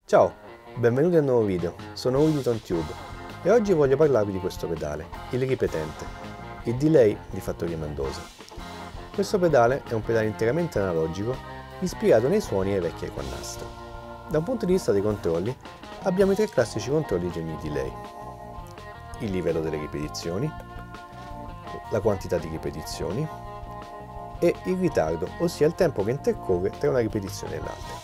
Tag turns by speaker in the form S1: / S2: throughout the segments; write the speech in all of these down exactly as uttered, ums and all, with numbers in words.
S1: Ciao, benvenuti a un nuovo video, sono Uditon Tube e oggi voglio parlarvi di questo pedale, il ripetente, il delay di Fattoria Mendoza. Questo pedale è un pedale interamente analogico ispirato nei suoni ai vecchi equannastro. Da un punto di vista dei controlli abbiamo i tre classici controlli di ogni delay: il livello delle ripetizioni, la quantità di ripetizioni e il ritardo, ossia il tempo che intercorre tra una ripetizione e l'altra.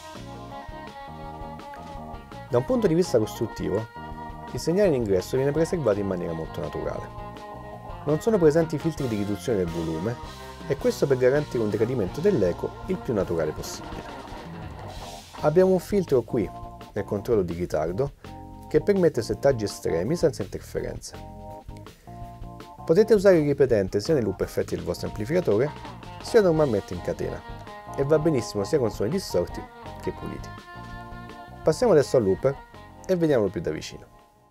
S1: Da un punto di vista costruttivo, il segnale in ingresso viene preservato in maniera molto naturale. Non sono presenti filtri di riduzione del volume e questo per garantire un decadimento dell'eco il più naturale possibile. Abbiamo un filtro qui, nel controllo di ritardo, che permette settaggi estremi senza interferenze. Potete usare il ripetente sia nei loop effetti del vostro amplificatore, sia normalmente in catena, e va benissimo sia con suoni distorti che puliti. Passiamo adesso al looper e vediamolo più da vicino.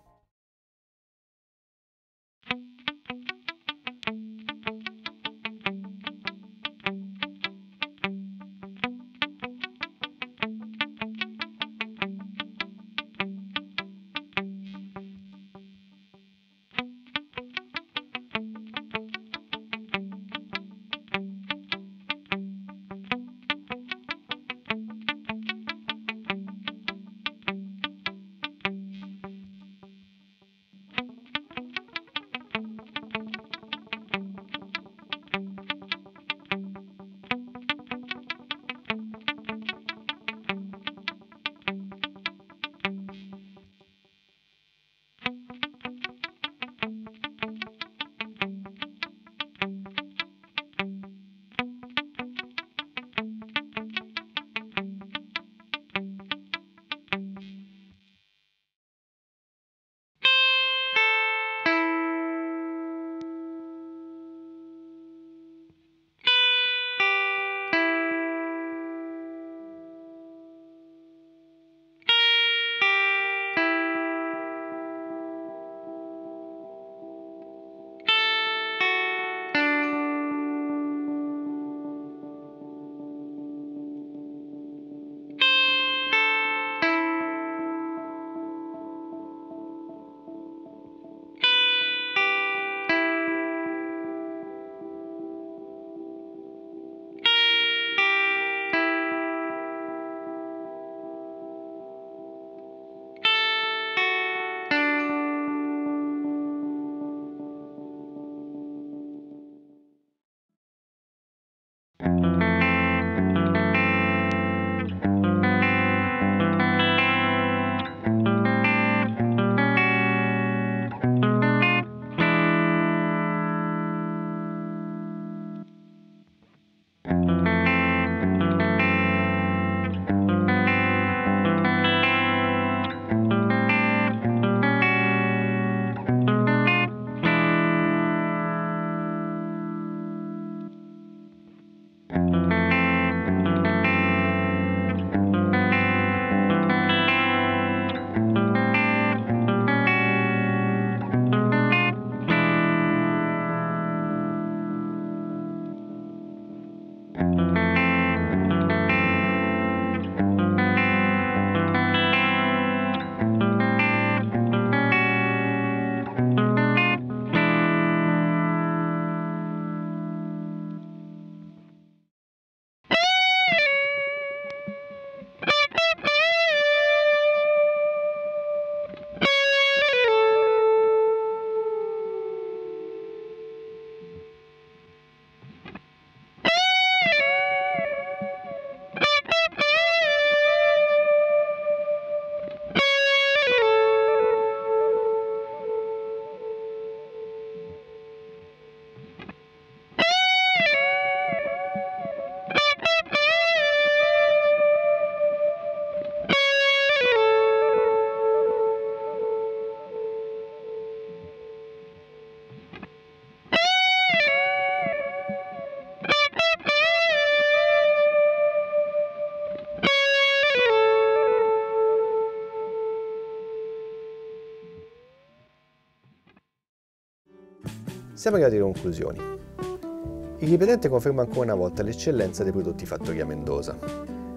S1: Siamo arrivati alle conclusioni. Il ripetente conferma ancora una volta l'eccellenza dei prodotti Fattoria Mendoza.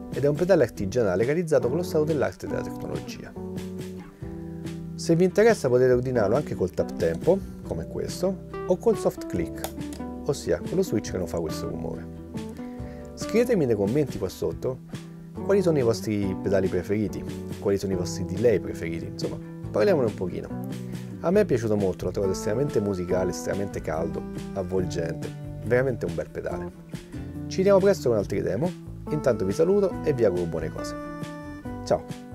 S1: ed è un pedale artigianale realizzato con lo stato dell'arte della tecnologia. Se vi interessa potete ordinarlo anche col tap tempo, come questo, o col soft click, ossia con lo switch che non fa questo rumore. Scrivetemi nei commenti qua sotto quali sono i vostri pedali preferiti, quali sono i vostri delay preferiti, insomma, parliamone un pochino. A me è piaciuto molto, l'ho trovato estremamente musicale, estremamente caldo, avvolgente, veramente un bel pedale. Ci vediamo presto con altri demo, intanto vi saluto e vi auguro buone cose. Ciao!